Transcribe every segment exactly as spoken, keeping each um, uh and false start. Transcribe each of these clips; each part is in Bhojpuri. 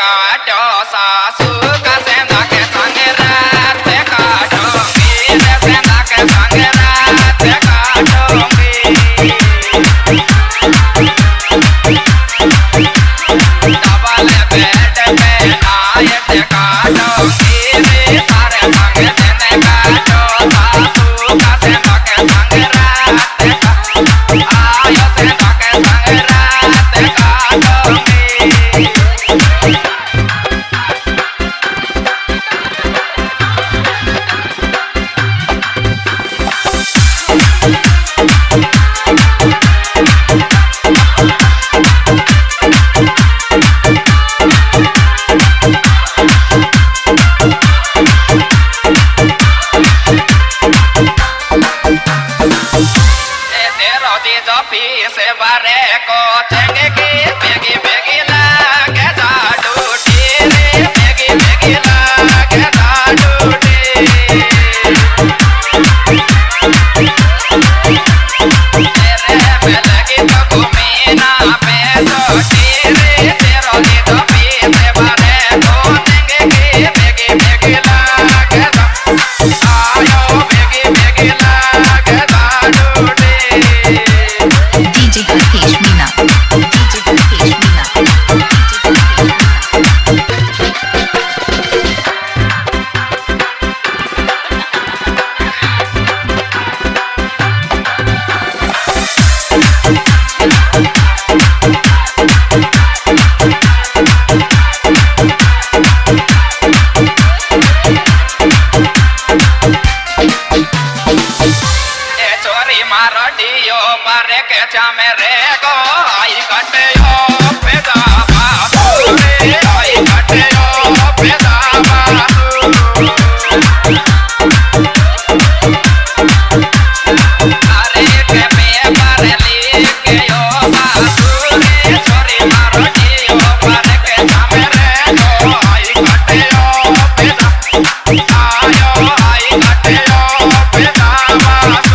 काटो सासू का सेंधा के संग रात काटूंगी रे सेंधा के संग रात काटूंगी डबल बेड पे नाइट काटूंगी रे सारे संग दिन काटो सासू का सेंधा के संग रात आयो सेंधा के संग रात काटूंगी से बारे को चंगे की बेगी बेगी लागे जाडूटी रे बेगी बेगी लागे जाडूटी तेरे पे लगी तो घूमीना पे सोटी रे तेरो की तो पी से बारे को चंगे की बेगी बेगी लागे आयो बेगी बेगी लागे जाडूटी डीजे हरकेश मीना डीजे हरकेश मीना चोरी मारो डियो पर के चामेरे गो आई कटियो पेदाबा रे आई कटियो पेदाबा अरे के पेपर लिख यो बासु रे चोरी मारो डियो पर के चामेरे गो आई कटियो पेदा आयो आई कटियो पेदाबा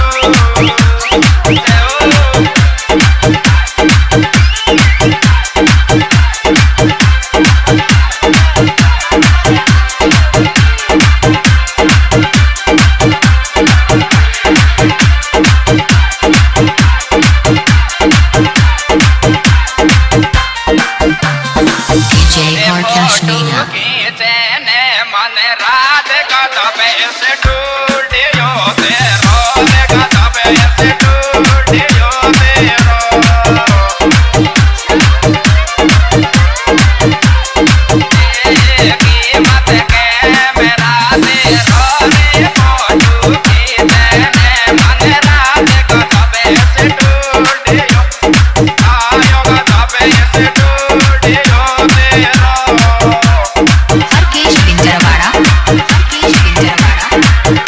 डीजे हरकेश मीना मन रात का दबे से टूटियो तेरो रे का दबे से टूटियो तेरो की मत के मेरा तेरो रे मोटू की तेने मन रात का दबे से टूटियो आयो का दबे से टूटियो तेरो हरकेश बिंजरवाड़ा हरकेश बिंजरवाड़ा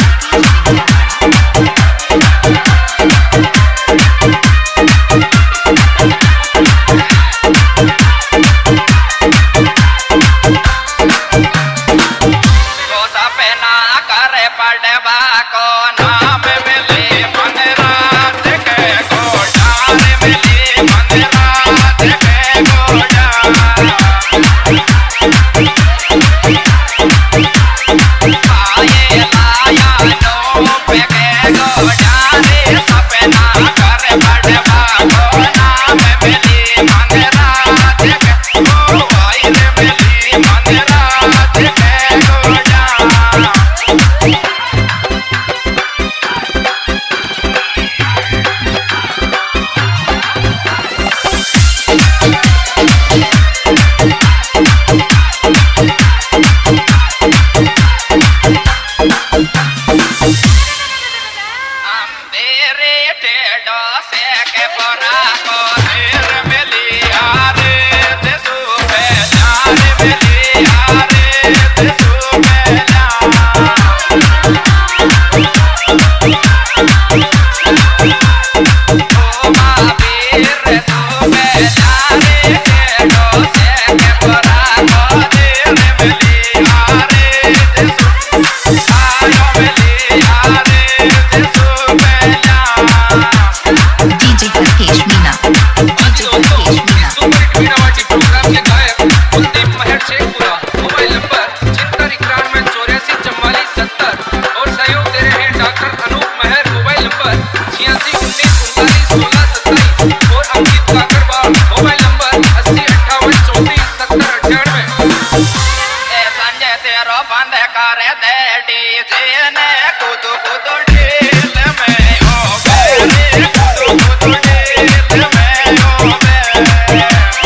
संजय तेरो बंद कर दे डीजे ने कूद कूद ढील में हो गए कूद कूद ढील में हो गए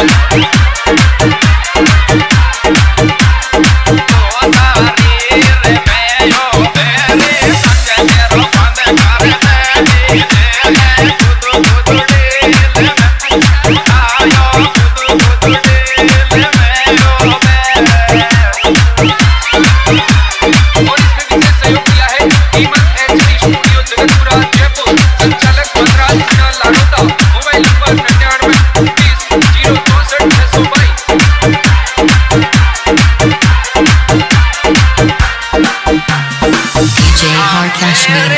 तो तारी रे में हो गए संजय तेरो बंद कर दे डीजे ने कूद कूद ढील में आयो कूद कूद ढील में हो गए। और इसमें विशेष सहयोग किया है कीमत एचडी स्टूडियो जगतपुरा जयपुर संचालक वनराज मीणा लाडोता मोबाइल नंबर निन्यानवे बीस जीरो चौसठ छह सौ बाईस। D J Harkash Meena